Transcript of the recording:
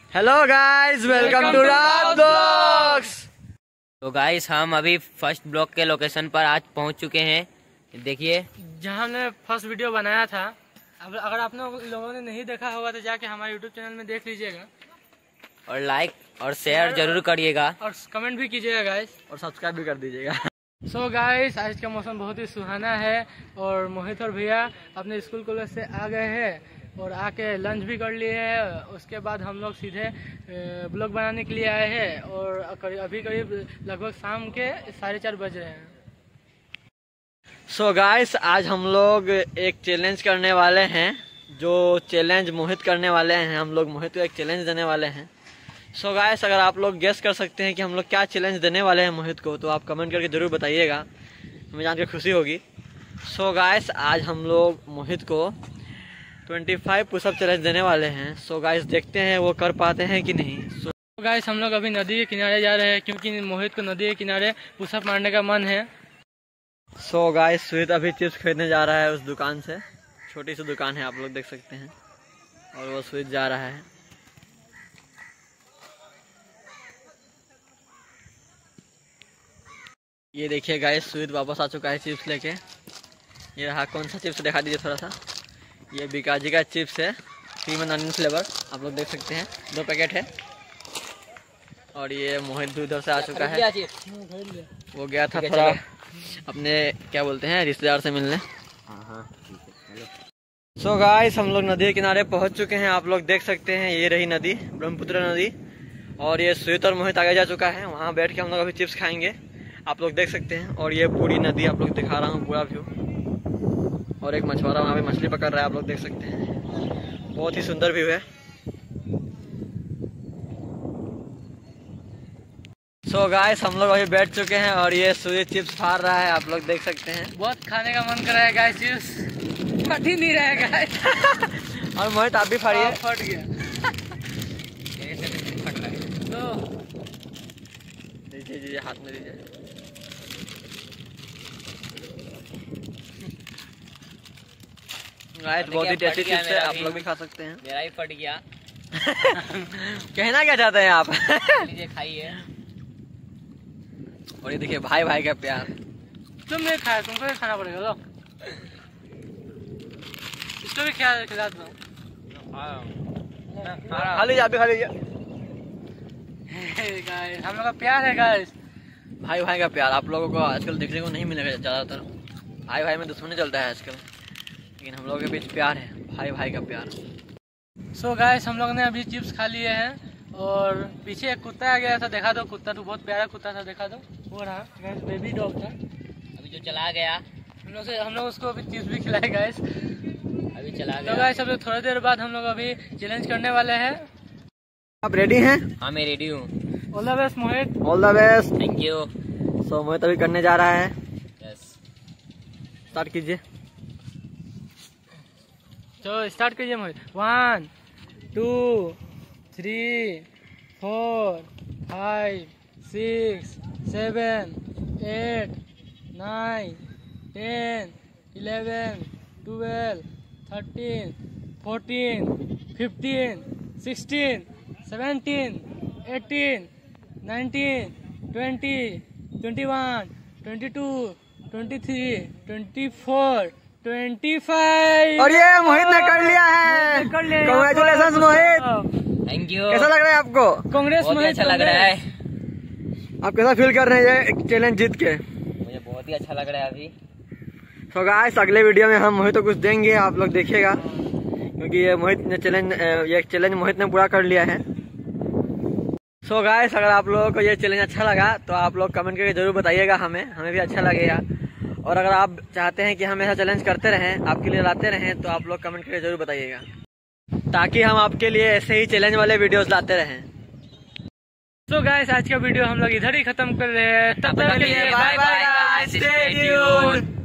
Hello guys, welcome to Raj blogs. तो guys हम अभी फर्स्ट ब्लॉग के लोकेशन पर आज पहुंच चुके हैं। देखिए जहां हमने फर्स्ट वीडियो बनाया था। अब अगर आप लोगों ने नहीं देखा होगा तो जाके हमारे यूट्यूब चैनल में देख लीजिएगा और लाइक और शेयर जरूर करिएगा और कमेंट भी कीजिएगा गाइस और सब्सक्राइब भी कर दीजिएगा। सो गाइस, आज का मौसम बहुत ही सुहाना है और मोहित और भैया अपने स्कूल कॉलेज से आ गए हैं और आके लंच भी कर लिए हैं। उसके बाद हम लोग सीधे ब्लॉग बनाने के लिए आए हैं और अभी करीब लगभग शाम के 4:30 बज रहे हैं। सो गाइस, आज हम लोग एक चैलेंज करने वाले हैं। जो चैलेंज मोहित करने वाले हैं, हम लोग मोहित को एक चैलेंज देने वाले हैं। सो गाइस, अगर आप लोग गेस कर सकते हैं कि हम लोग क्या चैलेंज देने वाले हैं मोहित को, तो आप कमेंट करके जरूर बताइएगा, हमें जानकर खुशी होगी। सो गाइस, आज हम लोग मोहित को 25 पुशअप चैलेंज देने वाले हैं। सो गाइस, देखते हैं वो कर पाते हैं कि नहीं। सो गाइस, हम लोग अभी नदी के किनारे जा रहे हैं क्योंकि मोहित को नदी के किनारे पुशअप मारने का मन है। सो गाइस, सुहित अभी चिप्स खरीदने जा रहा है उस दुकान से। छोटी सी दुकान है, आप लोग देख सकते हैं, और वो सुहित जा रहा है। ये देखिए गाइस, सुहित वापस आ चुका है चिप्स लेके। ये रहा, कौन सा चिप्स दिखा दीजिए थोड़ा सा। ये बिकाजी का चिप्स है, क्रीम एंड अनियन फ्लेवर, आप लोग देख सकते हैं, 2 पैकेट है। और ये मोहित भी उधर से आ चुका है, वो गया था थोड़ा अपने क्या बोलते हैं रिश्तेदार से मिलने। सो गाइस, हम लोग नदी के किनारे पहुंच चुके हैं, आप लोग देख सकते हैं। ये रही नदी, ब्रह्मपुत्र नदी। और ये सुहित और मोहित आगे जा चुका है, वहाँ बैठ के हम लोग अभी चिप्स खाएंगे, आप लोग देख सकते हैं। और ये पूरी नदी आप लोग दिखा रहा हूँ, पूरा व्यू। और एक मछुआरा वहाँ पे मछली पकड़ रहा है, आप लोग देख सकते हैं, बहुत ही सुंदर व्यू है। सो गाइस, हम लोग अभी बैठ चुके हैं और ये सुहित चिप्स फाड़ रहा है, आप लोग देख सकते हैं। बहुत खाने का मन कर रहा है गाइस, चिप्स फट ही नहीं रहा है गाइस। और मोहित आप भी फाड़िए। फट गया तो दीजिए, हाथ में दीजिए। गाइस, बहुत ही टेस्टी चिप्स है, आप लोग भी खा सकते हैं। मेरा ही फट गया। कहना क्या चाहते हैं आप? लीजिए, खाइए। और ये देखिए, भाई भाई का प्यार। तुम नहीं खाया, तुमको भी खाना पड़ेगा। लो इसको भी खिला दो। खा लीजिए, आप भी खा लीजिए। गाइस, हम लोग का प्यार है गाइस, भाई भाई का प्यार आप लोगों को आजकल देखने को नहीं मिलेगा ज्यादातर। भाई भाई में दुश्मनी चलता है आजकल, लेकिन हम लोगों के बीच प्यार है, भाई भाई का प्यार। सो गाइस, हम लोग ने अभी चिप्स खा लिए हैं और पीछे एक कुत्ता आ गया था, देखा दो। कुत्ता तो बहुत प्यारा कुत्ता था, देखा दो, वो रहा गाइस, बेबी डॉग था। अभी जो चला गया, हम लोग उसको अभी चिप्स भी खिलाए गाइस, अभी चला तो गया। गाइस अभी थोड़ी देर बाद हम लोग अभी चैलेंज करने वाले हैं। आप रेडी हैं? हाँ, मैं रेडी हूँ। All the best Mohit. All the best. Thank you. So Mohit अभी करने जा रहा है, यस, स्टार्ट कीजिए। तो स्टार्ट कीजिए मोहित। 1 2 3 4 5 6 7 8 9 10 11 12 13 14 15 16 17 18 19 20 21 22 23 24 25। और ये मोहित ने कर लिया है। कांग्रेचुलेशंस मोहित। Thank you. कैसा लग रहा है आपको? कांग्रेस बहुत ही मोहित, अच्छा लग रहा है। आप कैसा फील कर रहे हैं ये चैलेंज जीत के? मुझे बहुत ही अच्छा लग रहा है अभी। सो गाइस, अगले वीडियो में हम मोहित को कुछ देंगे, आप लोग देखिएगा, क्योंकि ये मोहित ने चैलेंज मोहित ने पूरा कर लिया है। सो गाइस, अगर आप लोगों को ये चैलेंज अच्छा लगा तो आप लोग कमेंट करके जरूर बताइएगा, हमें भी अच्छा लगेगा। और अगर आप चाहते हैं कि हम ऐसा चैलेंज करते रहें, आपके लिए लाते रहें, तो आप लोग कमेंट करके जरूर बताइएगा, ताकि हम आपके लिए ऐसे ही चैलेंज वाले वीडियोस लाते रहें। तो गाइस, आज का वीडियो हम लोग इधर ही खत्म कर रहे हैं। तब तक के लिए बाय बाय, स्टे ट्यून्ड।